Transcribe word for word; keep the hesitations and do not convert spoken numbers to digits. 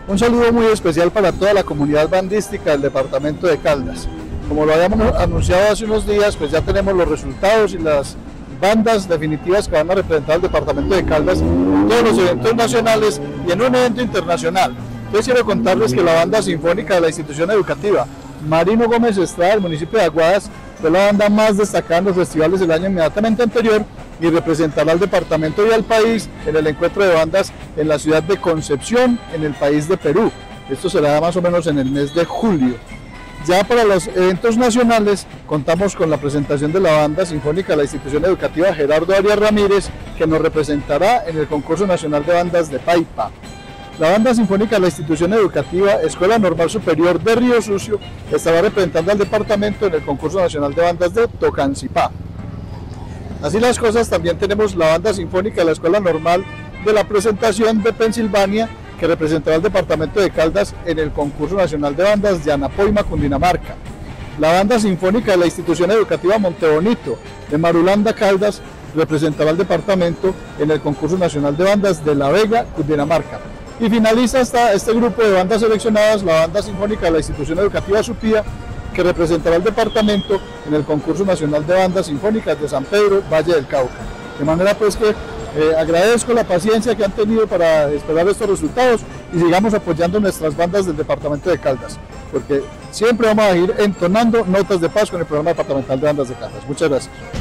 Un saludo muy especial para toda la comunidad bandística del departamento de Caldas. Como lo habíamos anunciado hace unos días, pues ya tenemos los resultados y las bandas definitivas que van a representar al departamento de Caldas en todos los eventos nacionales y en un evento internacional. Entonces quiero contarles que la banda sinfónica de la institución educativa Marino Gómez Estrada del municipio de Aguadas fue la banda más destacada en los festivales del año inmediatamente anterior y representará al departamento y al país en el encuentro de bandas en la ciudad de Concepción, en el país de Perú. Esto será más o menos en el mes de julio. Ya para los eventos nacionales contamos con la presentación de la banda sinfónica de la institución educativa Gerardo Arias Ramírez, que nos representará en el concurso nacional de bandas de Paipa. La banda sinfónica de la institución educativa Escuela Normal Superior de Río Sucio estará representando al departamento en el concurso nacional de bandas de Tocancipá. Así las cosas, también tenemos la banda sinfónica de la Escuela Normal de la Presentación de Pensilvania, que representará al departamento de Caldas en el concurso nacional de bandas de Anapoima, Cundinamarca. La banda sinfónica de la institución educativa Montebonito de Marulanda, Caldas, representará al departamento en el concurso nacional de bandas de La Vega, Cundinamarca. Y finaliza hasta este grupo de bandas seleccionadas la banda sinfónica de la institución educativa Supía, que representará al departamento en el concurso nacional de bandas sinfónicas de San Pedro, Valle del Cauca. De manera pues que eh, agradezco la paciencia que han tenido para esperar estos resultados y sigamos apoyando nuestras bandas del departamento de Caldas, porque siempre vamos a ir entonando notas de paz con el programa departamental de bandas de Caldas. Muchas gracias.